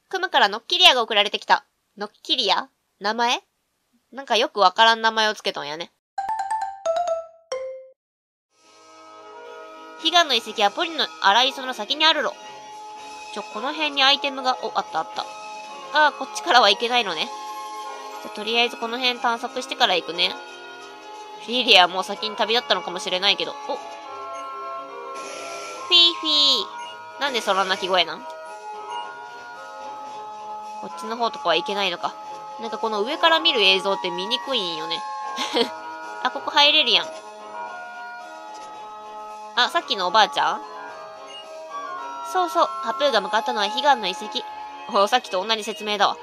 クムからノッキリアが送られてきた。ノッキリア？名前？なんかよくわからん名前をつけとんやね。悲願の遺跡はポリの荒磯の先にあるろ。この辺にアイテムが、あったあった。ああ、こっちからは行けないのね。じゃ、とりあえずこの辺探索してから行くね。リリアはもう先に旅立ったのかもしれないけど。フィーフィー。なんでその鳴き声なん？こっちの方とかは行けないのか。なんかこの上から見る映像って見にくいんよね。あ、ここ入れるやん。あ、さっきのおばあちゃん？そうそう、ハプーが向かったのは悲願の遺跡。さっきと同じ説明だわ。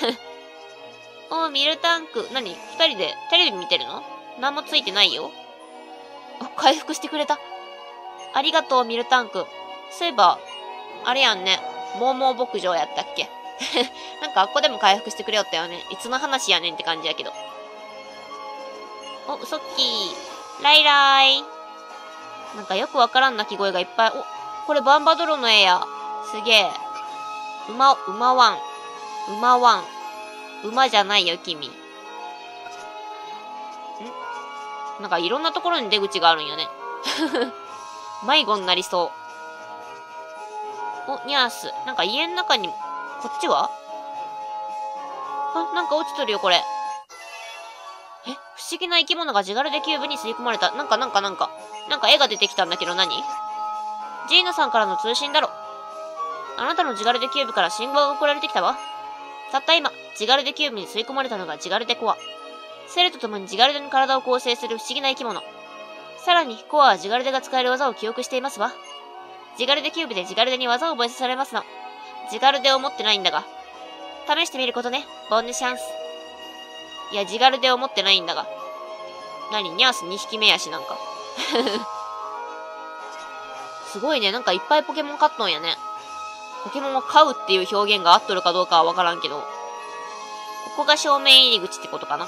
ミルタンク。何？二人でテレビ見てるの？何もついてないよ。回復してくれた。ありがとう、ミルタンク。そういえば、あれやんね。モーモー牧場やったっけ？なんかあっこでも回復してくれよったよね。いつの話やねんって感じやけど。ウソッキー。ライライ。なんかよくわからん鳴き声がいっぱい。これバンバドロの絵や。すげえ。馬ワン。馬じゃないよ、君。なんかいろんなところに出口があるんよね。迷子になりそう。ニャース。なんか家の中にも、こっちは？なんか落ちとるよ、これ。不思議な生き物がジガルデキューブに吸い込まれた。なんか絵が出てきたんだけど何？ジーナさんからの通信だろ。あなたのジガルデキューブから信号が送られてきたわ。たった今、ジガルデキューブに吸い込まれたのがジガルデコア。セルと共にジガルデの体を構成する不思議な生き物。さらに、コアはジガルデが使える技を記憶していますわ。ジガルデキューブでジガルデに技を覚えさせられますの。ジガルデを持ってないんだが。試してみることね、ボンヌシャンス。いや、ジガルデを持ってないんだが。ニャース2匹目やし、なんか。すごいね、なんかいっぱいポケモン飼っとんやね。ポケモンを飼うっていう表現が合っとるかどうかはわからんけど。ここが正面入り口ってことかな。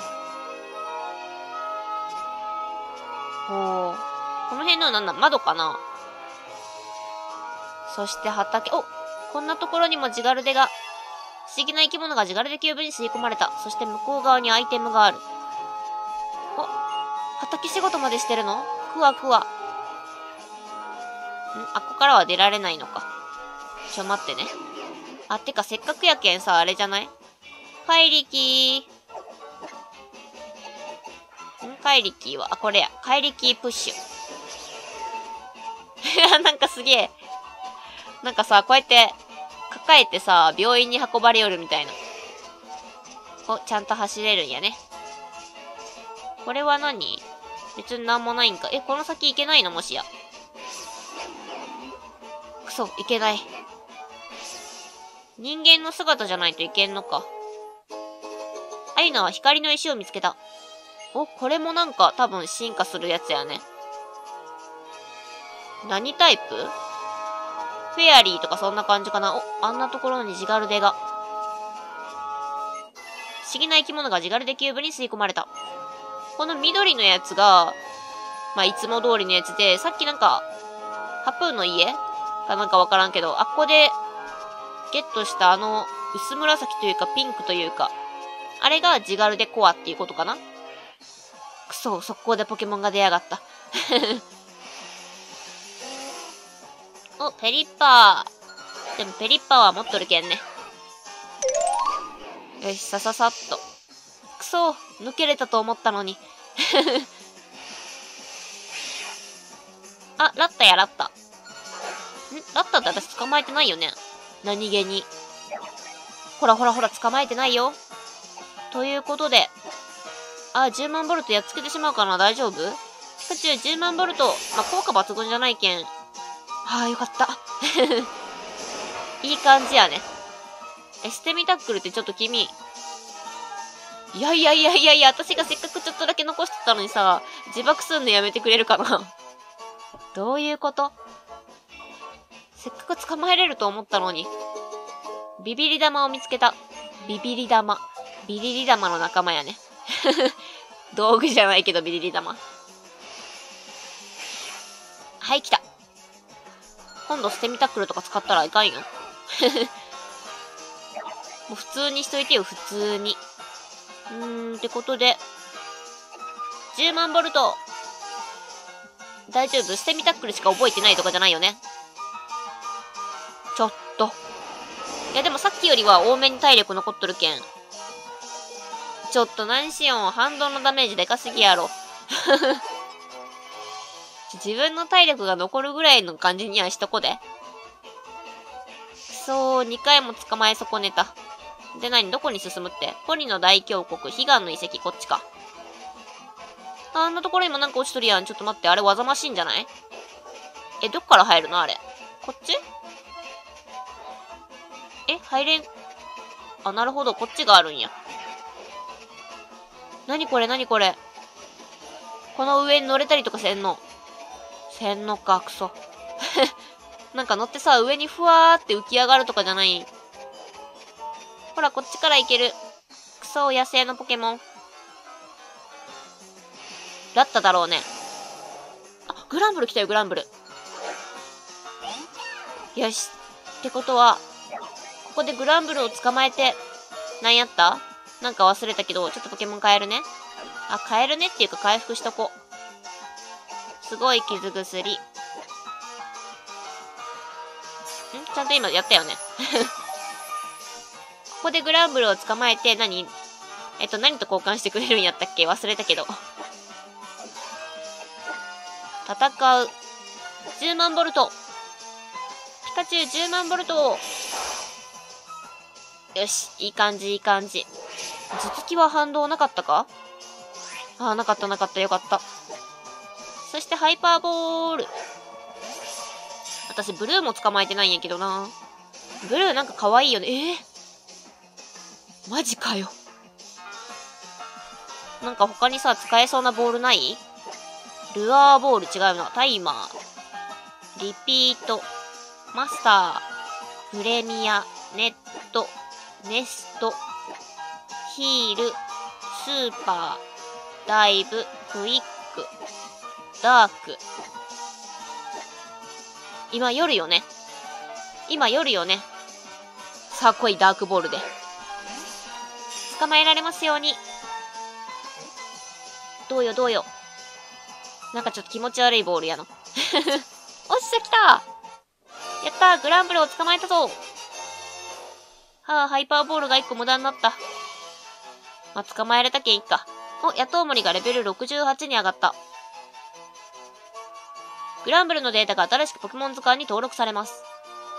この辺のなんだ、窓かな。そして畑、こんなところにもジガルデが、不思議な生き物がジガルデキューブに吸い込まれた。そして向こう側にアイテムがある。畑仕事までしてるの？ふわふわ。あっこからは出られないのか。待ってね。てかせっかくやけんさ、あれじゃない？怪力。怪力は、これや。怪力プッシュ。なんかすげえ。なんかさ、こうやって、抱えてさ、病院に運ばれよるみたいな。ちゃんと走れるんやね。これは何？別になんもないんか。この先行けないの？もしや。くそ、行けない。人間の姿じゃないといけんのか。アユナは光の石を見つけた。これもなんか多分進化するやつやね。何タイプ？フェアリーとかそんな感じかな。あんなところにジガルデが。不思議な生き物がジガルデキューブに吸い込まれた。この緑のやつが、いつも通りのやつで、さっきなんか、ハプーの家かなんかわからんけど、あっこで、ゲットした薄紫というかピンクというか、あれがジガルデコアっていうことかな。くそ、速攻でポケモンが出やがった。ペリッパー。でもペリッパーは持っとるけんね。よし、さっと。くそ、抜けれたと思ったのに。ラッタや、ラッタ。ラッタって私捕まえてないよね。何気に。ほら、捕まえてないよ。ということで。10万ボルトやっつけてしまうかな？大丈夫？ピカチュウ10万ボルト。効果抜群じゃないけん。よかった。いい感じやね。ステミタックルってちょっと君。いや、私がせっかくちょっとだけ残してたのにさ、自爆すんのやめてくれるかな？どういうこと？せっかく捕まえれると思ったのに。ビビリ玉を見つけた。ビリリ玉の仲間やね。道具じゃないけどビリリ玉。はい、来た。今度ステミタックルとか使ったらいかんよ。 もう普通にしといてよ、普通に。ってことで、10万ボルト。大丈夫？捨て身タックルしか覚えてないとかじゃないよね。ちょっと。いやでもさっきよりは多めに体力残っとるけん。ちょっと何しよん。反動のダメージでかすぎやろ。自分の体力が残るぐらいの感じにはしとこで。そう、2回も捕まえ損ねた。で、どこに進むって？ポリの大峡谷、悲願の遺跡、こっちか。あんなところにもなんか落ちとるやん。ちょっと待って、あれ技マシンじゃない？どっから入るのあれ。こっち？入れん。あ、なるほど、こっちがあるんや。なにこれ？この上に乗れたりとかせんの？せんのか、クソ。なんか乗ってさ、上にふわーって浮き上がるとかじゃない？ほら、こっちから行ける。クソ、野生のポケモン。だっただろうね。あ、グランブル来たよ、グランブル。よし。ってことは、ここでグランブルを捕まえて、何やった？なんか忘れたけど、ちょっとポケモン変えるね。あ、変えるねっていうか回復しとこう。すごい傷薬。ちゃんと今やったよね。ここでグランブルを捕まえて、何と交換してくれるんやったっけ？忘れたけど。戦う。10万ボルト。ピカチュウ10万ボルト。よし。いい感じ。頭突きは反動なかったか？ああ、なかった。よかった。そしてハイパーボール。私、ブルーも捕まえてないんやけどな。ブルーなんか可愛いよね。マジかよ。なんか他にさ、使えそうなボールない？ルアーボール違うな。タイマー。リピート。マスター。プレミア。ネット。ネスト。ヒール。スーパー。ダイブ。クイック。ダーク。今夜よね。さあ来い、ダークボールで。捕まえられますように。どうよ。なんかちょっと気持ち悪いボールやの。おっしゃ、来た！やったー、グランブルを捕まえたぞ！はあ、ハイパーボールが1個無駄になった。まあ、捕まえれたけんいっか。お、野党森がレベル68に上がった。グランブルのデータが新しくポケモン図鑑に登録されます。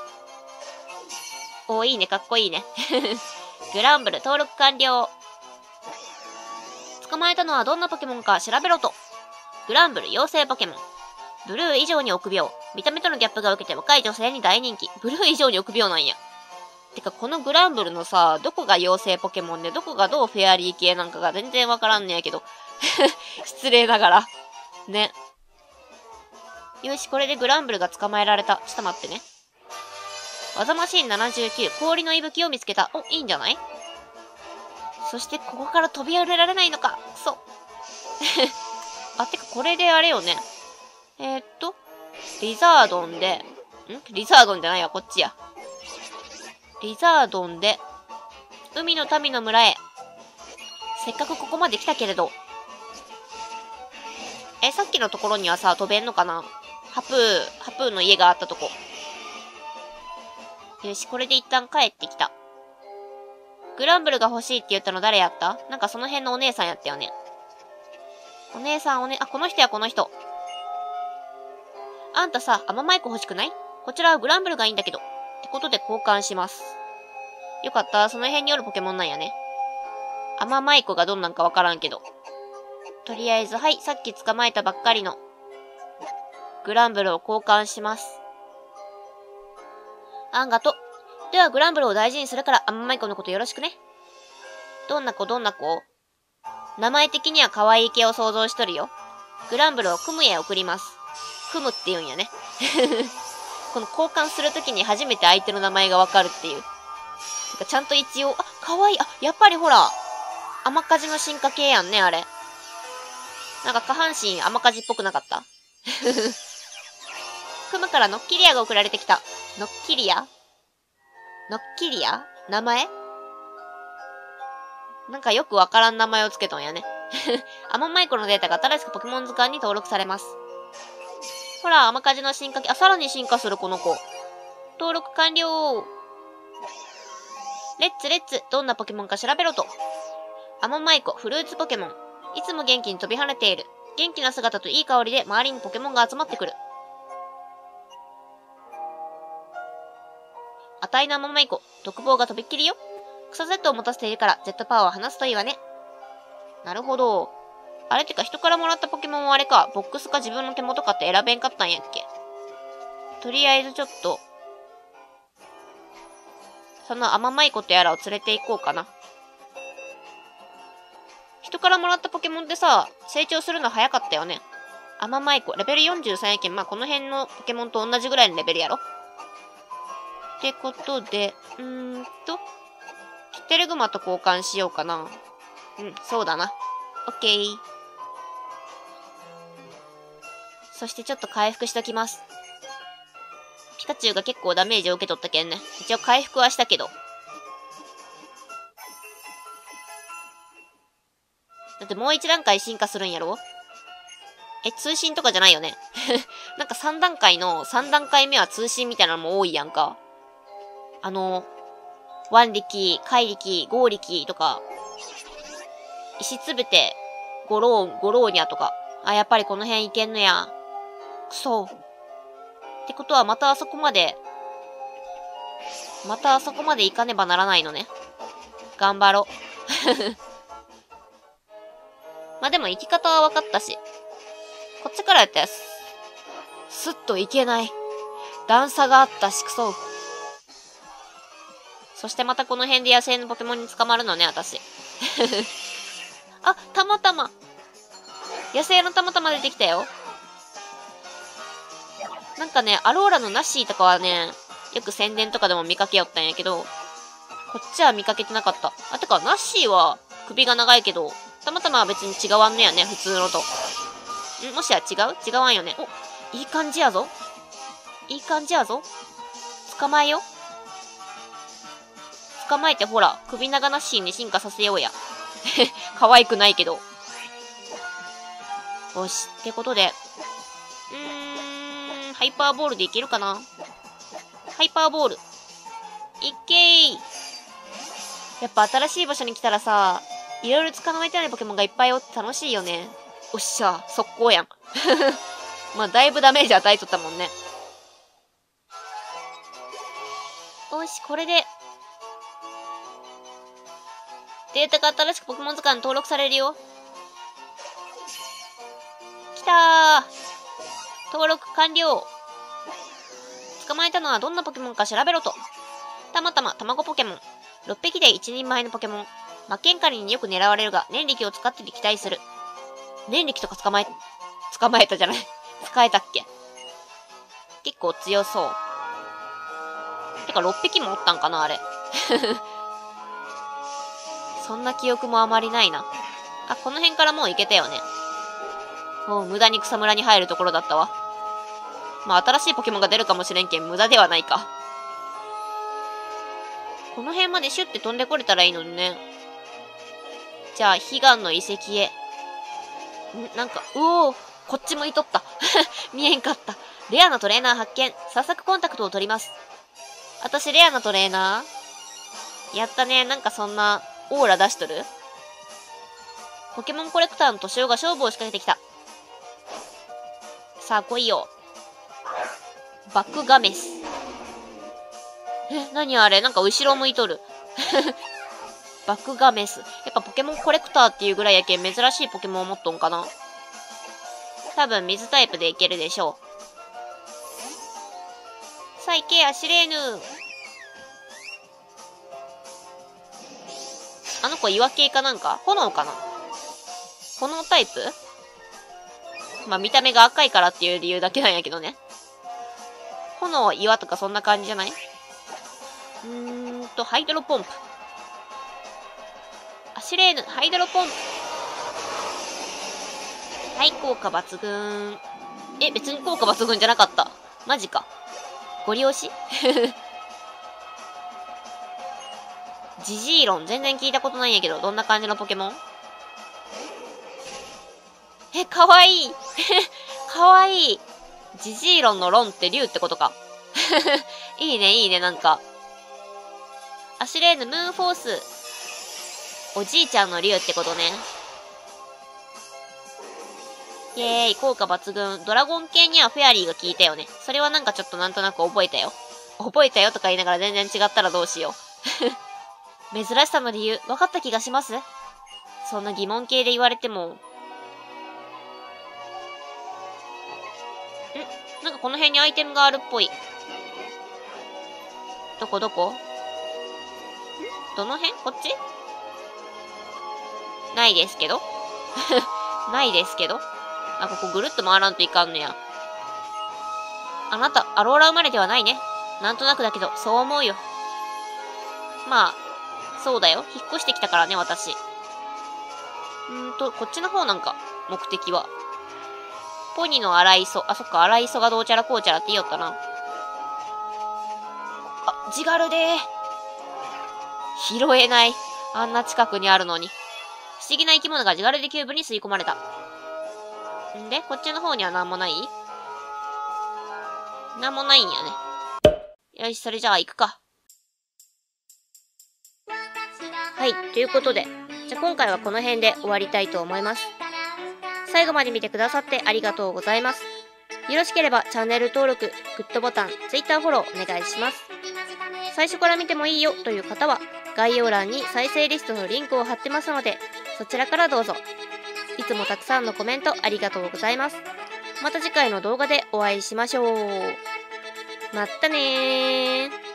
おー、いいね、かっこいいね。グランブル登録完了。捕まえたのはどんなポケモンか調べろと。グランブル妖精ポケモン。ブルー以上に臆病。見た目とのギャップが受けて若い女性に大人気。ブルー以上に臆病なんや。てか、このグランブルのさ、どこが妖精ポケモンで、どこがどうフェアリー系なんかが全然わからんねやけど。失礼ながら。ね。よし、これでグランブルが捕まえられた。ちょっと待ってね。技マシン79、氷の息吹を見つけた。お、いいんじゃない？そして、ここから飛び降りられないのか。くそ。あ、てか、これであれよね。リザードンで、リザードンじゃないわ、こっちや。リザードンで、海の民の村へ。せっかくここまで来たけれど。さっきのところにはさ、飛べんのかな？ハプーの家があったとこ。よし、これで一旦帰ってきた。グランブルが欲しいって言ったの誰やった？なんかその辺のお姉さんやったよね。お姉さん、あ、この人や、この人。あんたさ、アママイコ欲しくない？こちらはグランブルがいいんだけど。ってことで交換します。よかった、その辺におるポケモンなんやね。アママイコがどんなんかわからんけど。とりあえず、はい、さっき捕まえたばっかりのグランブルを交換します。あんがと。ではグランブルを大事にするからアンマイコのことよろしくね。どんな子？名前的には可愛い系を想像しとるよ。グランブルをクムへ送ります。クムって言うんやね。この交換するときに初めて相手の名前がわかるっていう。てかちゃんと一応、あ、可愛い。あ、やっぱりほら、甘かじの進化系やんね、あれ。なんか下半身甘かじっぽくなかった？クムからノッキリアが送られてきた。ノッキリア？名前？ なんかよくわからん名前をつけとんやね。アモンマイコのデータが新しくポケモン図鑑に登録されます。ほら、甘かじの進化系。あ、さらに進化するこの子。登録完了。レッツレッツ。どんなポケモンか調べろと。アモンマイコ、フルーツポケモン。いつも元気に飛び跳ねている。元気な姿といい香りで周りにポケモンが集まってくる。あたいのアモンマイコ、独房がとびっきりよ。草 Z を持たせているから、Z パワーを離すといいわね。なるほど。あれってか、人からもらったポケモンはあれか、ボックスか自分の手元かって選べんかったんやっけ。とりあえずちょっと、そのアママイコってやらを連れて行こうかな。人からもらったポケモンってさ、成長するの早かったよね。アママイコ、レベル43やけん、まあ、この辺のポケモンと同じぐらいのレベルやろ。ってことで、キテルグマと交換しようかな。うん、そうだな。オッケー。そしてちょっと回復しときます。ピカチュウが結構ダメージを受け取ったけんね。一応回復はしたけど。だってもう一段階進化するんやろ？通信とかじゃないよね。なんか3段階の3段階目は通信みたいなのも多いやんか。腕力、怪力、豪力とか、石つぶて、ゴローニャとか。あ、やっぱりこの辺いけんのや。くそ。ってことはまたあそこまで行かねばならないのね。頑張ろ。まあでも行き方は分かったし。こっちからやったやつ。スッと行けない。段差があったし、くそ。そしてまたこの辺で野生のポケモンに捕まるのね、私。あ、たまたま。野生のたまたま出てきたよ。なんかね、アローラのナッシーとかはね、よく宣伝とかでも見かけよったんやけど、こっちは見かけてなかった。あ、てか、ナッシーは首が長いけど、たまたまは別に違わんねやね、普通のと。もしや違わんよね。お、いい感じやぞ。いい感じやぞ。捕まえよ。捕まえてほら、首長ナッシーに進化させようや。可愛くないけど。よし、ってことで。ハイパーボールでいけるかな？ハイパーボール。いっけー。やっぱ新しい場所に来たらさ、いろいろ捕まえてないポケモンがいっぱいおって楽しいよね。おっしゃ、速攻やん。まあ、だいぶダメージ与えとったもんね。よし、これで、データが新しくポケモン図鑑に登録されるよ。きたー。登録完了。捕まえたのはどんなポケモンか調べろと。たまたま卵ポケモン。6匹で1人前のポケモン。マッケンカリによく狙われるが、念力を使って撃退する。念力とか捕まえたじゃない。使えたっけ？結構強そう。てか6匹もおったんかなあれ。そんな記憶もあまりないな。あ、この辺からもう行けたよね。無駄に草むらに入るところだったわ。まあ、新しいポケモンが出るかもしれんけん、無駄ではないか。この辺までシュッて飛んでこれたらいいのにね。じゃあ、悲願の遺跡へ。なんか、こっち向いとった。見えんかった。レアなトレーナー発見。早速コンタクトを取ります。私、レアなトレーナー？やったね。なんかそんな、オーラ出しとる？ポケモンコレクターのトシオが勝負を仕掛けてきた。さあ、来いよ。バックガメス。何あれ？なんか後ろ向いとる。バックガメス。やっぱポケモンコレクターっていうぐらいやけん珍しいポケモンを持っとんかな。多分水タイプでいけるでしょう。さあ行け、アシレーヌ。あの子岩系かなんか？炎かな？炎タイプ？まあ見た目が赤いからっていう理由だけなんやけどね。炎、岩とかそんな感じじゃない？ハイドロポンプ。アシレーヌ、ハイドロポンプ。はい、効果抜群。別に効果抜群じゃなかった。マジか。ゴリ押しジジーロン、全然聞いたことないんやけど、どんな感じのポケモン？かわいいかわいい。ジジーロンのロンって竜ってことか。いいね、いいね、なんか。アシュレーヌ、ムーンフォース。おじいちゃんの竜ってことね。イエーイ、効果抜群。ドラゴン系にはフェアリーが効いたよね。それはなんかちょっとなんとなく覚えたよ。覚えたよとか言いながら全然違ったらどうしよう。珍しさの理由、分かった気がします？そんな疑問系で言われても。なんかこの辺にアイテムがあるっぽい。どこどこ？どの辺？こっち？ないですけどないですけど。あ、ここぐるっと回らんといかんねや。あなた、アローラ生まれではないね。なんとなくだけど、そう思うよ。まあ、そうだよ。引っ越してきたからね、私。こっちの方なんか、目的は。ポニーの荒磯。あ、そっか、荒磯がどうちゃらこうちゃらって言いよったな。あ、ジガルでー。拾えない。あんな近くにあるのに。不思議な生き物がジガルデキューブに吸い込まれた。んで、こっちの方にはなんもない？なんもないんやね。よし、それじゃあ行くか。はい、ということで、じゃあ今回はこの辺で終わりたいと思います。最後まで見てくださってありがとうございます。よろしければチャンネル登録、グッドボタン、Twitter フォローお願いします。最初から見てもいいよという方は、概要欄に再生リストのリンクを貼ってますので、そちらからどうぞ。いつもたくさんのコメントありがとうございます。また次回の動画でお会いしましょう。まったねー。